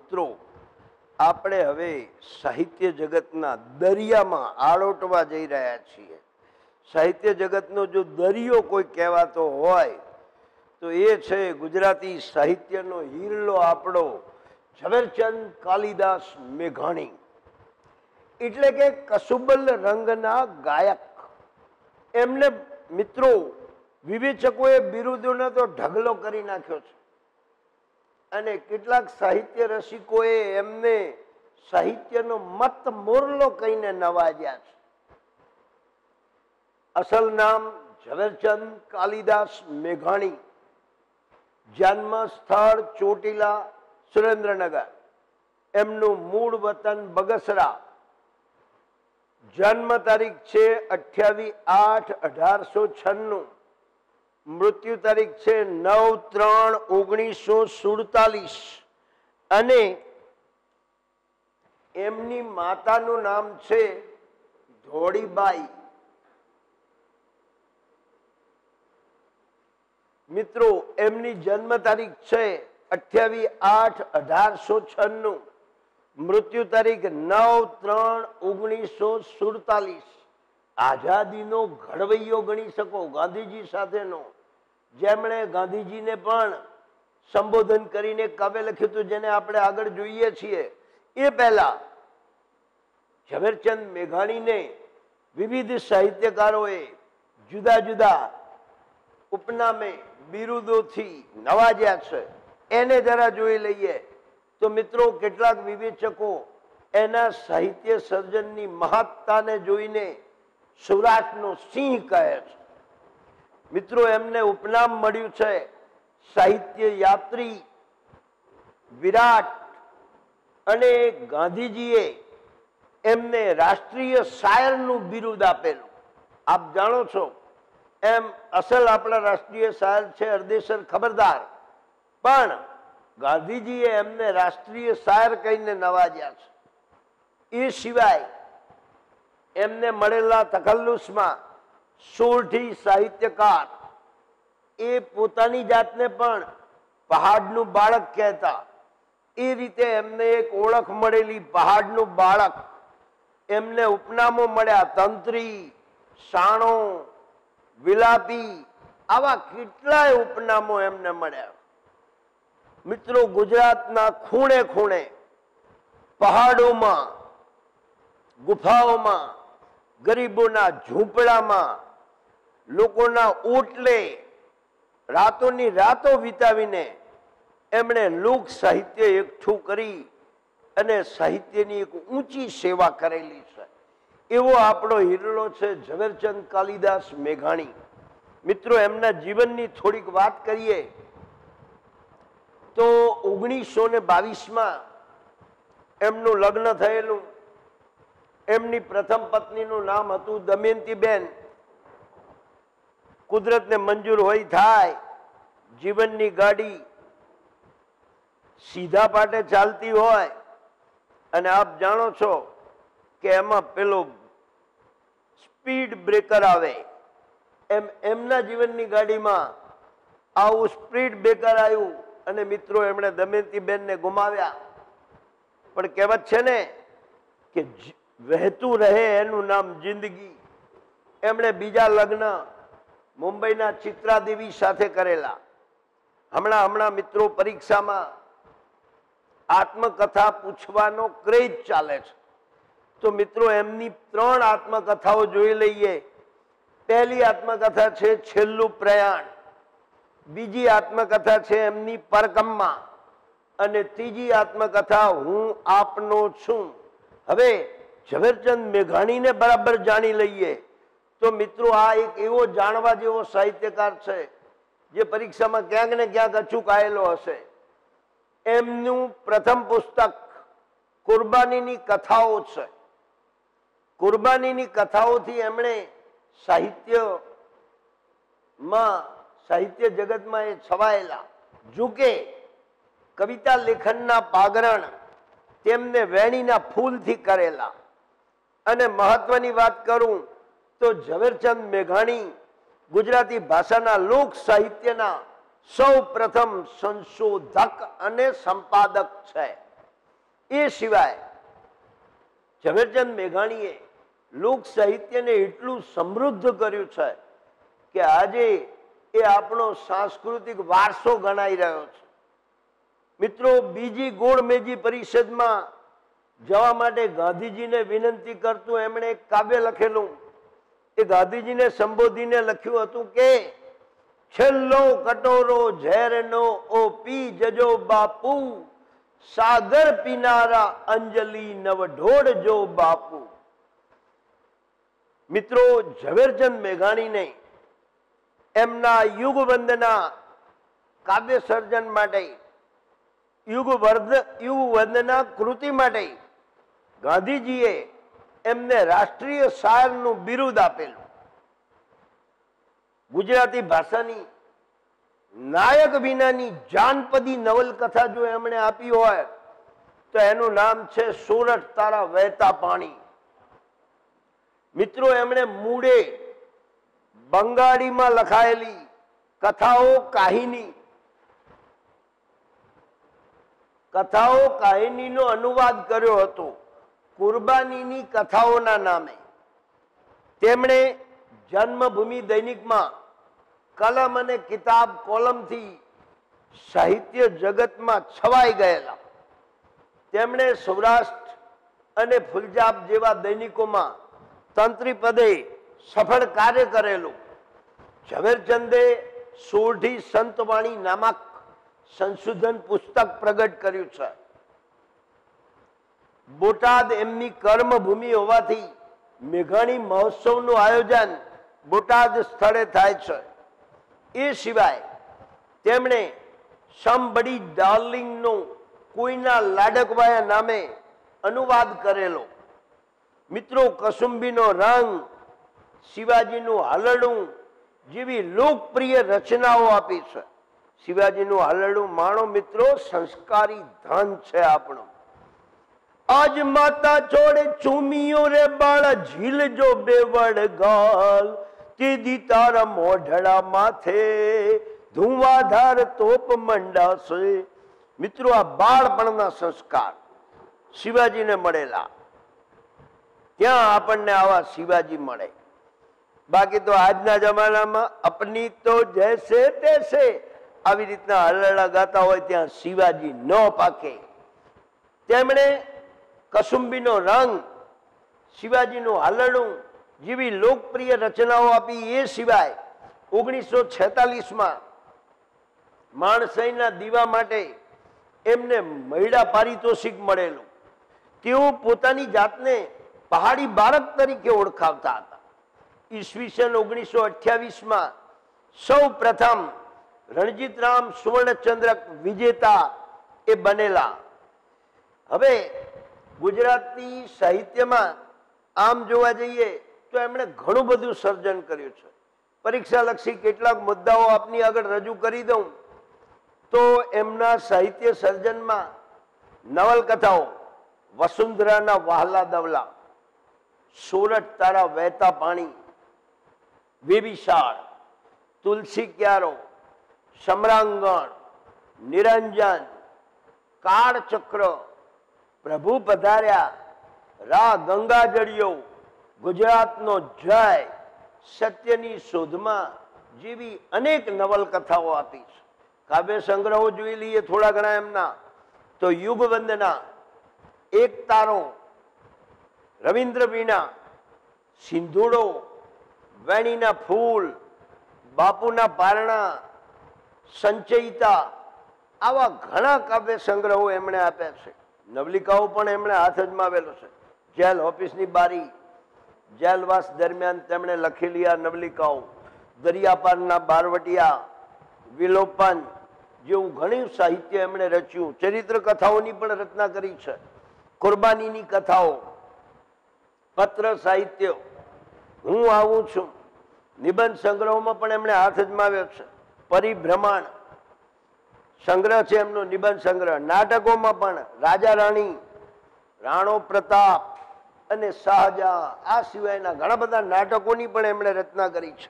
મિત્રો, આપણે હવે સાહિત્ય જગતના દરિયામાં આળોટવા જઈ રહ્યા છીએ. સાહિત્ય જગતનો જો દરિયો કોઈ કહેવાતો હોય તો એ છે ગુજરાતી સાહિત્યનો હીરલો આપણો ઝવેરચંદ કાલિદાસ મેઘાણી, એટલે કે કસુબલ રંગના ગાયક. એમને મિત્રો વિવેચકોએ બિરુદોને તો ઢગલો કરી નાખ્યો છે અને કેટલાક સાહિત્ય રસિકોએ એમને સાહિત્યનો મત મોરલો કહીને નવાજ્યા છે. અસલ નામ ઝવેરચંદ કાલિદાસ મેઘાણી, જન્મ સ્થળ ચોટીલા, સુરેન્દ્રનગર, એમનું મૂળ વતન બગસરા. જન્મ તારીખ છે 28/8/1896, મૃત્યુ તારીખ છે 9/3/1947 અને એમની માતાનું નામ છે ધોળીબાઈ. મિત્રો, એમની જન્મ તારીખ છે 28/8/1896, મૃત્યુ તારીખ 9/3/1947. આઝાદીનો ઘડવૈયો ગણી શકો, ગાંધીજી સાથેનો, જેમણે ગાંધીજીને પણ સંબોધન કરીને કાવ્ય લખ્યું હતું, જેને આપણે આગળ જોઈએ છીએ. એ પહેલા ઝવેરચંદ મેઘાણીને વિવિધ સાહિત્યકારોએ જુદા જુદા ઉપનામે બિરુદોથી નવાજ્યા છે. એને જરા જોઈ લઈએ તો મિત્રો, કેટલાક વિવેચકો એના સાહિત્ય સર્જનની મહત્તાને જોઈને સૌરાષ્ટ્રનો સિંહ કહે છે. મિત્રો, એમને ઉપનામ મળ્યું છે સાહિત્ય યાત્રી, વિરાટ, અને ગાંધીજીએ એમને રાષ્ટ્રીય શાયરનું બિરુદ આપેલું. આપ જાણો છો એમ અસલ આપણા રાષ્ટ્રીય શાયર છે હરદેસર ખબરદાર, પણ ગાંધીજીએ એમને રાષ્ટ્રીય શાયર કહીને નવાજ્યા છે. એ સિવાય એમને મળેલા તખલ્લુસમાં સોરઠી સાહિત્યકાર, એ પોતાની જાતને પણ પહાડનું બાળક કહેતા. એ રીતે એમને એક ઓળખ મળેલી પહાડનું બાળક. એમને ઉપનામો મળ્યા તંત્રી, સાણો, વિલાપી, આવા કેટલાય ઉપનામો એમને મળ્યા. મિત્રો, ગુજરાતના ખૂણે ખૂણે, પહાડોમાં, ગુફાઓમાં, ગરીબોના ઝૂંપડામાં, લોકોના ઓટલે રાતોની રાતો વિતાવીને એમણે લોક સાહિત્ય એકઠું કરી અને સાહિત્યની એક ઊંચી સેવા કરેલી છે. એવો આપણો હીરલો છે ઝવેરચંદ કાલિદાસ મેઘાણી. મિત્રો, એમના જીવનની થોડીક વાત કરીએ તો 1922માં એમનું લગ્ન થયેલું. એમની પ્રથમ પત્નીનું નામ હતું દમયંતીબેન. કુદરતને મંજૂર હોય થાય, જીવનની ગાડી સીધા પાટે ચાલતી હોય અને આપ જાણો છો કે એમાં પેલો સ્પીડ બ્રેકર આવે, એમ એમના જીવનની ગાડીમાં આવું સ્પીડ બ્રેકર આવ્યું અને મિત્રો એમણે દમયંતીબેનને ગુમાવ્યા. પણ કહેવત છે ને કે વહેતું રહે એનું નામ જિંદગી. એમણે બીજા લગ્ન મુંબઈના ચિત્રાદેવી સાથે કરેલા. હમણાં મિત્રો પરીક્ષામાં આત્મકથા પૂછવાનો ક્રેઝ ચાલે છે, તો મિત્રો એમની 3 આત્મકથાઓ જોઈ લઈએ. પહેલી આત્મકથા છે છેલ્લું પ્રયાણ, બીજી આત્મકથા છે એમની પરકમ્મા, અને ત્રીજી આત્મકથા હું આપનો છું. હવે ઝવેરચંદ મેઘાણીને બરાબર જાણી લઈએ તો મિત્રો આ એક એવો જાણવા જેવો સાહિત્યકાર છે જે પરીક્ષામાં ક્યાંક ને ક્યાંક અચૂકાયેલો હશે. એમનું પ્રથમ પુસ્તક કુરબાનીની કથાઓ છે. કુરબાનીની કથાઓથી એમણે સાહિત્ય જગતમાં એ છવાયેલા. જોકે કવિતા લેખનના પાગરણ તેમને વેણીના ફૂલથી કરેલા. અને મહત્વની વાત કરું તો ઝવેરચંદ મેઘાણી ગુજરાતી ભાષાના લોક સાહિત્યના સૌ પ્રથમ સંશોધક અને સંપાદક છે. એ સિવાય ઝવેરચંદ મેઘાણીએ લોક સાહિત્યને એટલું સમૃદ્ધ કર્યું છે કે આજે એ આપણો સાંસ્કૃતિક વારસો ગણાઈ રહ્યો છે. મિત્રો, બીજી ગોળમેજી પરિષદમાં જવા માટે ગાંધીજીને વિનંતી કરતું એમણે એક કાવ્ય લખેલું. એ ગાંધીજીને સંબોધીને લખ્યું હતું કે છેલ્લો કટોરો ઝેરનો ઓ પી જજો બાપુ, સાગર પીનારા અંજલિ નવઢોળજો બાપુ. મિત્રો, ઝવેરચંદ મેઘાણીને એમના યુગવંદના કાવ્ય સર્જન માટે, યુગવંદના કૃતિ માટે ગાંધીજીએ એમને રાષ્ટ્રીય શાયરનું બિરુદ આપેલું. ગુજરાતી ભાષાની નાયક વિનાની જાનપદી નવલકથા જો એમણે આપી હોય તો એનું નામ છે સોરઠ તારા વહેતા પાણી. મિત્રો, એમણે મૂળે બંગાળીમાં લખાયેલી કથાઓ કાહિનીનો અનુવાદ કર્યો હતો કુરબાનીની કથાઓના નામે. તેમણે જન્મભૂમિ દૈનિકમાં કલમ અને કિતાબ કોલમથી સાહિત્ય જગતમાં છવાઈ ગયેલા. તેમણે સૌરાષ્ટ્ર અને ફુલજાબ જેવા દૈનિકોમાં તંત્રી પદે સફળ કાર્ય કરેલું. ઝવેરચંદે સોરઠી સંતવાણી નામક સંશોધન પુસ્તક પ્રગટ કર્યું છે. બોટાદ એમની કર્મભૂમિ હોવાથી મેઘાણી મહોત્સવનું આયોજન બોટાદ સ્થળે થાય છે. એ સિવાય તેમણે સમબડી ડાર્લિંગનો કોઈના લાડકવાયા નામે અનુવાદ કરેલો. મિત્રો, કસુંબીનો રંગ, શિવાજીનું હાલરડું જેવી લોકપ્રિય રચનાઓ આપી છે. શિવાજીનું હાલરડું માણો મિત્રો, સંસ્કારી ધન છે આપણું. આજ માતા છોડે ચૂમિયો રે બાળ ઝીલ જો બેવડ ગાલ, તેદી તારા મોઢડા માથે ધુવાધાર તોપ મંડાશે. મિત્રો, આ બાળપણના સંસ્કાર શિવાજીને મળેલા. ત્યાં આપણને આવા શિવાજી મળે. બાકી તો આજના જમાનામાં અપની તો જૈસે તૈસે આવી રીતના હલરડા ગાતા હોય ત્યાં શિવાજી ન પાકે. તેમણે કસુંબીનો રંગ, શિવાજીનું હાલરડું જેવી લોકપ્રિય રચનાઓ આપી. એ સિવાય 1946માં માણસાઈના દીવા માટે એમને મહિલા પારિતોષિક મળેલું. તેઓ પોતાની જાતને પહાડી બાળક તરીકે ઓળખાવતા હતા. ઈસવીસન 1928માં સૌ પ્રથમ રણજીતરામ સુવર્ણચંદ્રક વિજેતા એ બનેલા. હવે ગુજરાતી સાહિત્યમાં આમ જોવા જઈએ તો એમણે ઘણું બધું સર્જન કર્યું છે. પરીક્ષાલક્ષી કેટલાક મુદ્દાઓ આપની આગળ રજૂ કરી દઉં તો એમના સાહિત્ય સર્જનમાં નવલકથાઓ વસુંધરાના વહાલા દવલા, સોરઠ તારા વહેતા પાણી, બેબીશાળ, તુલસી ક્યારો, સમરાંગણ, નિરંજન, કાળચક્ર, પ્રભુ પધાર્યા, રા ગંગાજળિયો, ગુજરાતનો જય, સત્યની શોધમાં જેવી અનેક નવલકથાઓ આપી છે. કાવ્ય સંગ્રહો જોઈ લઈએ થોડા ઘણા એમના તો યુગવંદના, એક તારો, રવિન્દ્ર વીણા, સિંધુડો, વેણીના ફૂલ, બાપુના પારણા, સંચયિતા, આવા ઘણા કાવ્ય સંગ્રહો એમણે આપ્યા છે. નવલિકાઓ પણ એમણે હાથ અજમાવેલો છે. જેલ ઓફિસની બારી, જેલવાસ દરમિયાન તેમણે લખેલી આ નવલિકાઓ, દરિયાપારના બારવટિયા, વિલોપન જેવું ઘણું સાહિત્ય એમણે રચ્યું. ચરિત્ર કથાઓની પણ રચના કરી છે. કુરબાનીની કથાઓ, પત્ર સાહિત્ય, હું આવું છું, નિબંધ સંગ્રહોમાં પણ એમણે હાથ અજમાવ્યો છે. પરિભ્રમણ સંગ્રહ છે એમનો, નિબંધ સંગ્રહ. નાટકોમાં પણ રાજા રાણી, રાણો પ્રતાપ અને શાહજહાં, આ સિવાયના ઘણા બધા નાટકોની પણ એમણે રચના કરી છે.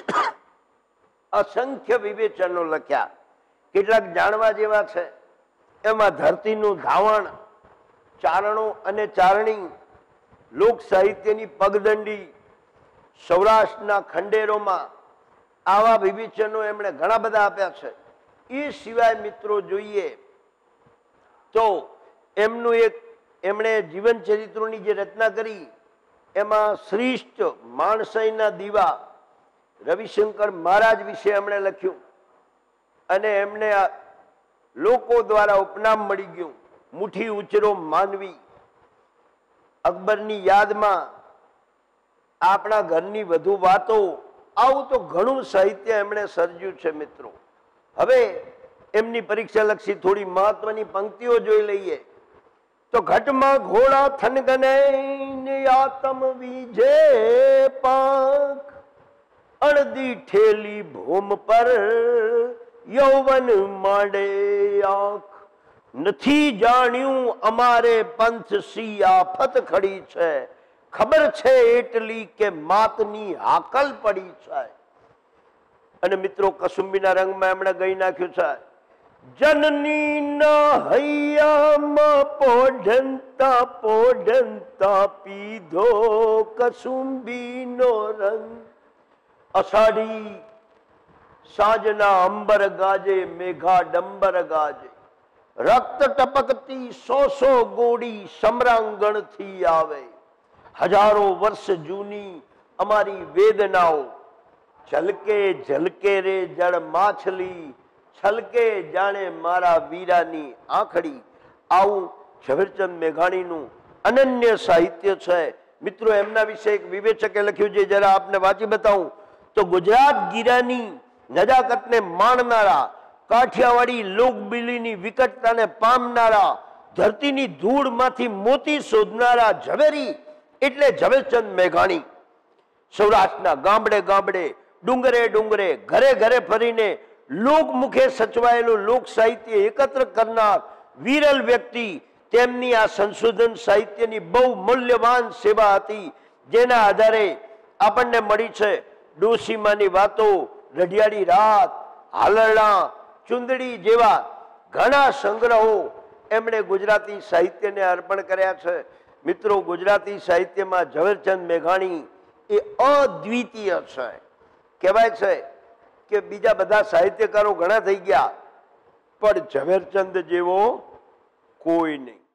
અસંખ્ય વિવેચનો લખ્યા. કેટલાક જાણવા જેવા છે. એમાં ધરતીનું ધાવણ, ચારણો અને ચારણી, લોક સાહિત્યની પગદંડી, સૌરાષ્ટ્રના ખંડેરોમાં આવા વિવેચનો એમણે ઘણા બધા આપ્યા છે. એ સિવાય મિત્રો જોઈએ તો એમનું એમણે જીવન ચરિત્રોની જે રચના કરી એમાં શ્રેષ્ઠ માણસાઈના દીવા રવિશંકર મહારાજ વિશે એમણે લખ્યું અને એમને લોકો દ્વારા ઉપનામ મળી ગયું મુઠ્ઠી ઉચરો માનવી. અકબરની યાદમાં આપણા ઘરની વધુ વાતો, આવું તો ઘણું સાહિત્ય એમણે સર્જ્યું છે મિત્રો. હવે એમની પરીક્ષા લક્ષી થોડી મહત્વની પંક્તિઓ જોઈ લઈએ તો ઘટમાં ઘોડા થનગને આતમ વીજે પાંખ, અડધી ઠેલી ભૂમ પર યૌવન માંડે આંખ. નથી જાણ્યું અમારે પંથ સી આફત ખડી છે, ખબર છે એટલી કે માતની હાકલ પડી છે. અને મિત્રો કસુંબીના રંગમાં એમણે ગઈ નાખ્યું છે જનની ના હૈયામાં પોઢંતા પોઢંતા પીધો કસુંબીનો રંગ. અષાઢી સાંજના અંબર ગાજે મેઘા ડંબર ગાજે, રક્ત ટપકતી સો ગોળી સમરાંગણ થી આવે. હજારો વર્ષ જૂની અમારી વેદનાઓ, ઝલકે ઝલકે રે જળ માછલી, છલકે જાણે મારા વીરાની આંખડી. આવું ઝવેરચંદ મેઘાણીનું અનન્ય સાહિત્ય છે મિત્રો. એમના વિશે એક વિવેચકે લખ્યું છે, જરા આપને વાંચી બતાવું તો ગુજરાત ગીરાની નજાકતને માણનારા, કાઠિયાવાડી લોકબીલીની વિકટતાને પામનારા, ધરતીની ધૂળમાંથી મોતી શોધનારા ઝવેરી એટલે ઝવેરચંદ મેઘાણી. સૌરાષ્ટ્રના ગામડે ગામડે, ડુંગરે ડુંગરે, ઘરે ઘરે ફરીને લોકમુખે સચવાયેલું લોક સાહિત્ય એકત્ર કરનાર વિરલ વ્યક્તિ. તેમની આ સંશોધન સાહિત્યની બહુ મૂલ્યવાન સેવા હતી, જેના આધારે આપણને મળી છે ડોશીમાની વાતો, રઢિયાળી રાત, હાલરડા, ચુંદડી જેવા ઘણા સંગ્રહો એમણે ગુજરાતી સાહિત્યને અર્પણ કર્યા છે. મિત્રો ગુજરાતી સાહિત્યમાં ઝવેરચંદ મેઘાણી એ અદ્વિતીય છે. કહેવાય છે કે બીજા બધા સાહિત્યકારો ઘણા થઈ ગયા પણ ઝવેરચંદ જેવો કોઈ નહીં.